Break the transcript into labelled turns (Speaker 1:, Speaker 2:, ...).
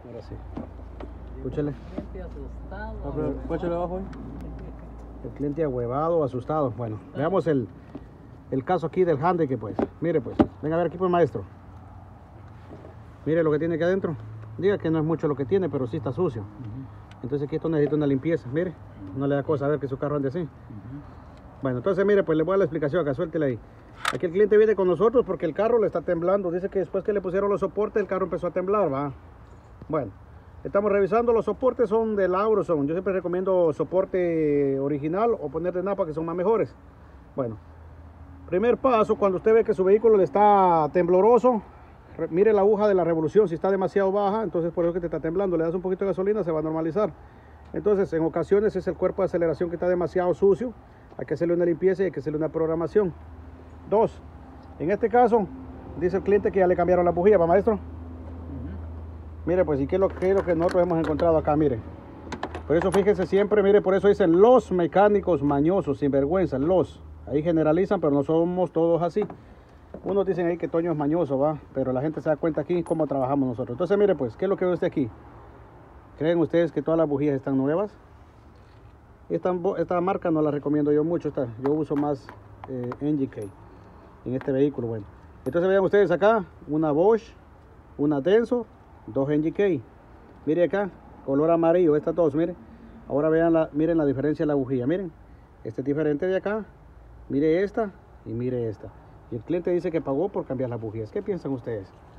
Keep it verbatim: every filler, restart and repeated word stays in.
Speaker 1: Ahora sí. Escúchale.
Speaker 2: Escúchale abajo ahí.
Speaker 1: El cliente ahuevado, asustado. Bueno, veamos el, el caso aquí del Hyundai que pues. Mire pues. Venga a ver aquí pues, maestro. Mire lo que tiene aquí adentro. Diga que no es mucho lo que tiene, pero sí está sucio. Uh-huh. Entonces aquí esto necesita una limpieza. Mire, no le da cosa a ver que su carro ande así. Uh-huh. Bueno, entonces mire, pues le voy a dar la explicación acá, suéltela ahí. Aquí el cliente viene con nosotros porque el carro le está temblando. Dice que después que le pusieron los soportes, el carro empezó a temblar, va. Bueno, estamos revisando. Los soportes son del Auroson. Yo siempre recomiendo soporte original o poner de Napa, que son más mejores. Bueno, primer paso, cuando usted ve que su vehículo le está tembloroso, mire la aguja de la revolución. Si está demasiado baja, entonces por eso que te está temblando. Le das un poquito de gasolina, se va a normalizar. Entonces, en ocasiones es el cuerpo de aceleración que está demasiado sucio. Hay que hacerle una limpieza y hay que hacerle una programación. Dos, en este caso, dice el cliente que ya le cambiaron la bujía, ¿va, maestro? Uh-huh. Mire, pues, ¿y qué es, lo, qué es lo que nosotros hemos encontrado acá? Mire, por eso fíjense siempre, mire, por eso dicen los mecánicos mañosos, sinvergüenza, los. Ahí generalizan, pero no somos todos así. Unos dicen ahí que Toño es mañoso, ¿va? Pero la gente se da cuenta aquí cómo trabajamos nosotros. Entonces, mire, pues, ¿qué es lo que ve usted aquí? ¿Creen ustedes que todas las bujías están nuevas? Esta, esta marca no la recomiendo yo mucho. Esta, yo uso más eh, N G K en este vehículo. Bueno, entonces vean ustedes acá, una Bosch, una Denso, dos N G K. Miren acá, color amarillo, estas dos, miren. Ahora vean la, miren la diferencia de la bujía, miren. Este es diferente de acá. Mire esta y mire esta. Y el cliente dice que pagó por cambiar las bujías. ¿Qué piensan ustedes?